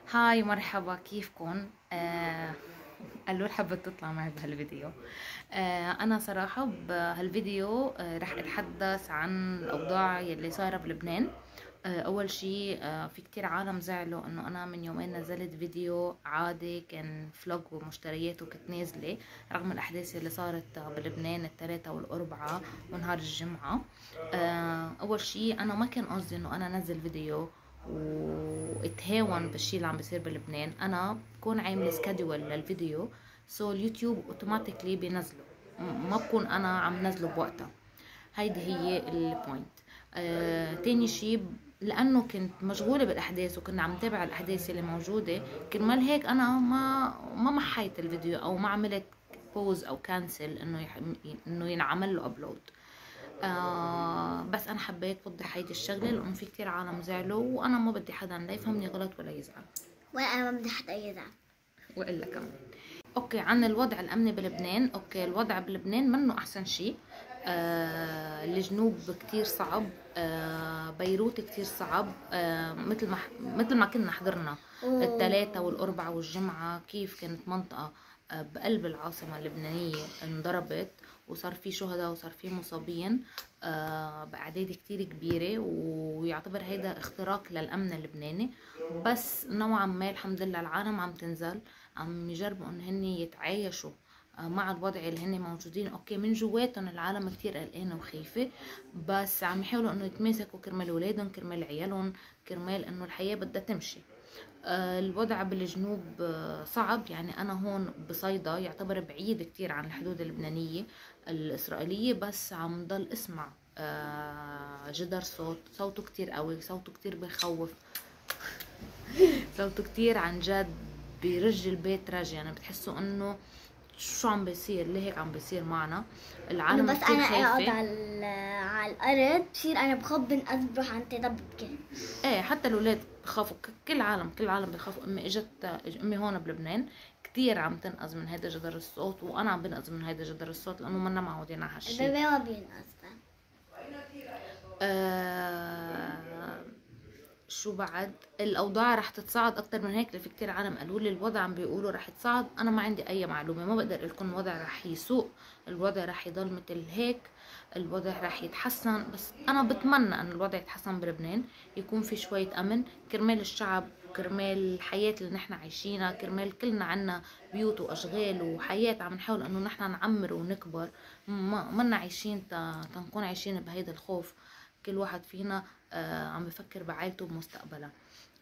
هاي مرحبا، كيفكن؟ قالوا حبت تطلع معي بهالفيديو. انا صراحة بهالفيديو رح اتحدث عن الاوضاع يلي صايرة بلبنان. اول شي في كتير عالم زعلوا انه انا من يومين نزلت فيديو عادي كان فلوج ومشتريات وكنت نازلة رغم الاحداث اللي صارت بلبنان الثلاثة والاربعة ونهار الجمعة. اول شي انا ما كان قصدي انه انا انزل فيديو واتهاون بالشي اللي عم بيصير بلبنان. انا بكون عامله سكادول للفيديو، اليوتيوب اوتوماتيكلي بينزله، ما بكون انا عم نزله بوقتها. هيدي هي البوينت. تاني شي، لانه كنت مشغوله بالاحداث وكنا عم نتابع الاحداث اللي موجوده، كرمال هيك انا ما محيت الفيديو او ما عملت بوز او كانسل انه ينعمل له ابلود. بس انا حبيت اوضح هيدي الشغله لانه في كتير عالم زعلوا وانا ما بدي حدا لا يفهمني غلط ولا يزعل، وانا ما بدي حدا يزعل. والا كمان. اوكي، عن الوضع الامني بلبنان. اوكي، الوضع بلبنان منه احسن شيء. الجنوب كتير صعب. بيروت كتير صعب. مثل ما كنا حضرنا الثلاثة والأربعة والجمعة كيف كانت منطقة بقلب العاصمة اللبنانية انضربت وصار في شهداء وصار في مصابين بأعداد كتير كبيرة، ويعتبر هيدا اختراق للأمن اللبناني. بس نوعا ما الحمد لله العالم عم تنزل، عم يجربوا ان هن يتعايشوا مع الوضع اللي هن موجودين. اوكي، من جواتهم العالم كتير قلقانه وخايفه، بس عم يحاولوا انه يتماسكوا كرمال اولادهم كرمال عيالهم كرمال انه الحياه بدها تمشي. الوضع بالجنوب صعب. يعني انا هون بصيدا يعتبر بعيد كتير عن الحدود اللبنانيه الاسرائيليه، بس عم ضل اسمع جدر صوته كتير قوي، صوته كتير بخوف. صوته كتير عن جد بيرج البيت رج. يعني بتحسوا انه شو عم بيصير، ليه هيك عم بيصير معنا؟ العالم بس كتير انا اقعد خايفة. على الارض بصير انا بخاف بنقذ بروح عند تيتا ببكي. ايه، حتى الاولاد بخافوا، كل العالم بخافوا. امي هون بلبنان كتير عم تنقذ من هيدا جدر الصوت، وانا عم بنقذ من هيدا جدر الصوت لانه منا معودين على هالشي. البيبي ما بينقذ. شو بعد؟ الاوضاع رح تتصاعد اكتر من هيك. في كتير عالم قالوا لي الوضع عم بيقولوا رح يتصاعد، انا ما عندي اي معلومه، ما بقدر لكم الوضع رح يسوء، الوضع رح يضل مثل هيك، الوضع رح يتحسن. بس انا بتمنى ان الوضع يتحسن بلبنان، يكون في شويه امن كرمال الشعب، كرمال الحياه اللي نحن عايشينها، كرمال كلنا عنا بيوت واشغال وحياه عم نحاول انه نحن نعمر ونكبر. منا عايشين تنكون عايشين بهيدا الخوف. كل واحد فينا عم بفكر بعائلته بمستقبلها.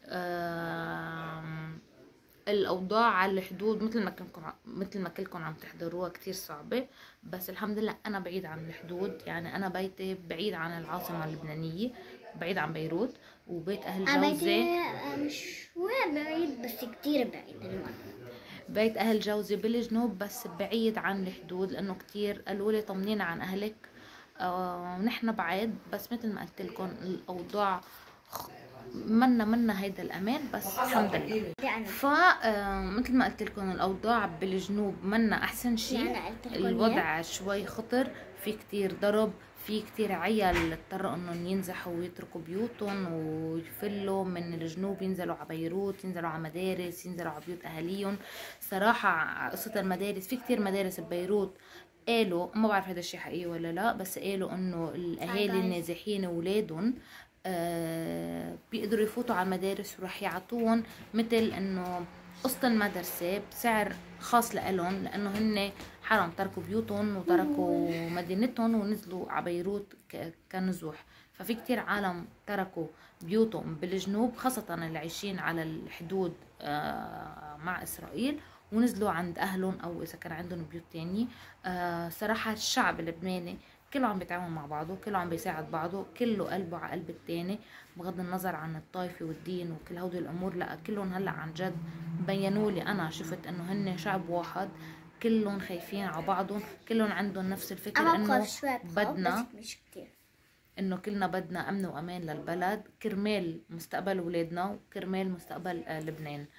الاوضاع على الحدود مثل ما كلكم عم تحضروها كتير صعبه، بس الحمد لله انا بعيد عن الحدود. يعني انا بيتي بعيد عن العاصمه اللبنانيه، بعيد عن بيروت، وبيت اهل جوزي بيتي مش بعيد بس كتير بعيد. بيت اهل جوزي بالجنوب بس بعيد عن الحدود، لانه كتير قالوا لي طمنينا عن اهلك. ونحن بعيد، بس مثل ما قلت لكم الاوضاع منا هيدا الامان، بس الحمد لله. فمثل ما قلت لكم الاوضاع بالجنوب منا احسن شيء. الوضع شوي خطر، في كتير ضرب، في كتير عيال اضطروا انهم ينزحوا ويتركوا بيوتهم ويفلوا من الجنوب، ينزلوا على بيروت، ينزلوا على مدارس، ينزلوا على بيوت اهاليهم. صراحة قصة المدارس، في كتير مدارس ببيروت قالوا، ما بعرف هذا الشيء حقيقي ولا لا، بس قالوا انه الاهالي النازحين اولادهم بيقدروا يفوتوا على المدارس وراح يعطوهم مثل انه قسط المدرسة بسعر خاص لإلهم، لانه هن حرام تركوا بيوتهم وتركوا مدينتهم ونزلوا على بيروت كنزوح. ففي كتير عالم تركوا بيوتهم بالجنوب، خاصة اللي عايشين على الحدود مع اسرائيل، ونزلوا عند اهلهم او اذا كان عندهم بيوت تانية. صراحة الشعب اللبناني كله عم بيتعاون مع بعضه، كله عم بيساعد بعضه، كله قلبه على قلب التاني، بغض النظر عن الطائفة والدين وكل هودي الامور. لا، كلهم هلا عن جد بينوا لي، انا شفت انه هن شعب واحد، كلهم خايفين على بعضهم، كلهم عندهم نفس الفكر انه بدنا، مش كتير، انه كلنا بدنا امن وامان للبلد كرمال مستقبل اولادنا وكرمال مستقبل لبنان.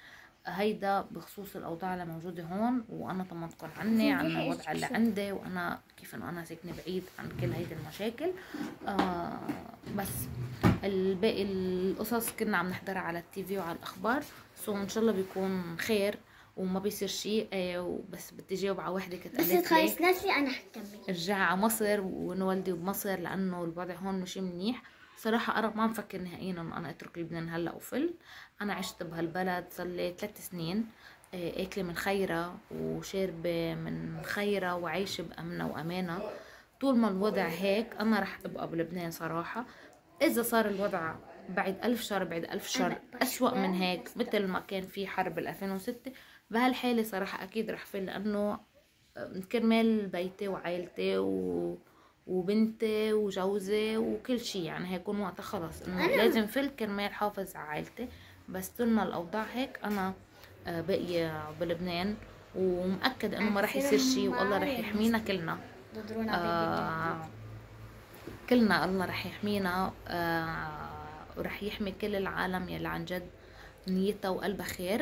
هيدا بخصوص الاوضاع اللي موجوده هون، وانا طمنتكم عني عن الوضع اللي عندي، وانا كيف انه انا ساكنه بعيد عن كل هيدي المشاكل. بس الباقي القصص كنا عم نحضرها على التي في وعلى الاخبار، سو ان شاء الله بيكون خير وما بيصير شيء. وبس بدي جاوب على وحده كانت بس قالت تخلص لي نسلي انا حكمل ارجعي على مصر ونولدي بمصر لانه الوضع هون مش منيح. صراحة أنا ما مفكر نهائيا إنه أنا أترك لبنان هلا وفل. أنا عشت بهالبلد صار لي 3 سنين، أكلة من خيرة وشاربة من خيرة وعايشة بأمنة وأمانة. طول ما الوضع هيك أنا رح أبقى بلبنان صراحة. إذا صار الوضع بعد 1000 شهر بعد 1000 شهر أسوأ من هيك مثل ما كان في حرب 2006، بهالحالة صراحة أكيد رح فل، لأنه كرمال بيتي وعائلتي وبنتي وجوزي وكل شيء، يعني هيكون وقتها خلص انه لازم فل كرمال حافظ على عائلتي. بس طول ما الاوضاع هيك انا باقية بلبنان، ومأكد انه ما رح يصير شيء، والله رح يحمينا كلنا. كلنا الله رح يحمينا، ورح يحمي كل العالم يلي عن جد نيتها وقلبها خير.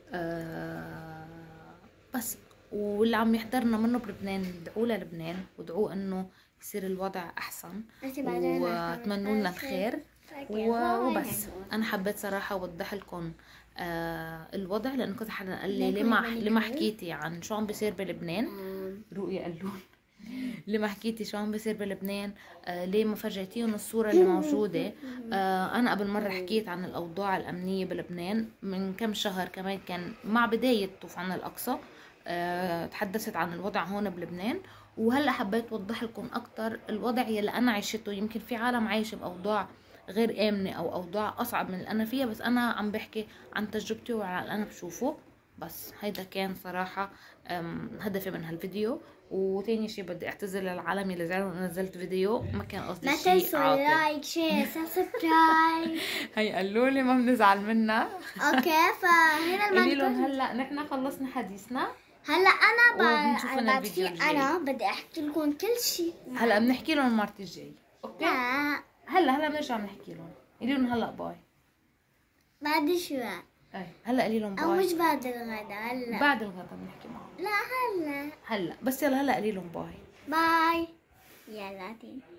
بس واللي عم يحضرنا منه بلبنان ادعوا لبنان وادعوا انه يصير الوضع احسن، واتمنوا لنا الخير. وبس انا حبيت صراحه اوضح لكم الوضع، لانه كنت حدا قال لي ليه ما حكيتي عن شو عم بيصير بلبنان. رؤيا قالون ليه ما حكيتي شو عم بيصير بلبنان، ليه ما فرجيتيهم الصورة اللي موجودة. أنا قبل مرة حكيت عن الأوضاع الأمنية بلبنان من كم شهر، كمان كان مع بداية طوفان الأقصى. تحدثت عن الوضع هون بلبنان، وهلا حبيت اوضح لكم اكثر الوضع يلي انا عشته. يمكن في عالم عايشه باوضاع غير امنه او اوضاع اصعب من اللي انا فيها، بس انا عم بحكي عن تجربتي وعلى اللي انا بشوفه. بس هيدا كان صراحه هدفي من هالفيديو. وتاني شي بدي اعتذر للعالم اللي زعلوا انه نزلت فيديو، ما كان قصدي شيء عاطل. ما تنسوا لايك شير سبسكرايب. هي قالوا لي ما بنزعل منها. اوكي فهنا قولي لهم هلا نحن خلصنا حديثنا. هلا وبنشوفنا بعد الفيديو في الجاي. انا بدي احكي لكم كل شيء. هلا بنحكي لهم المرة الجاي. اوكي لا هلا بنرجع بنحكي لهم. قولي لهم هلا باي. بعد شوي. اي هلا قولي لهم باي. او مش بعد الغداء، هلا بعد الغدا بنحكي معهم. لا هلا هلا بس يلا هلا قولي لهم باي. باي. يلا تاني.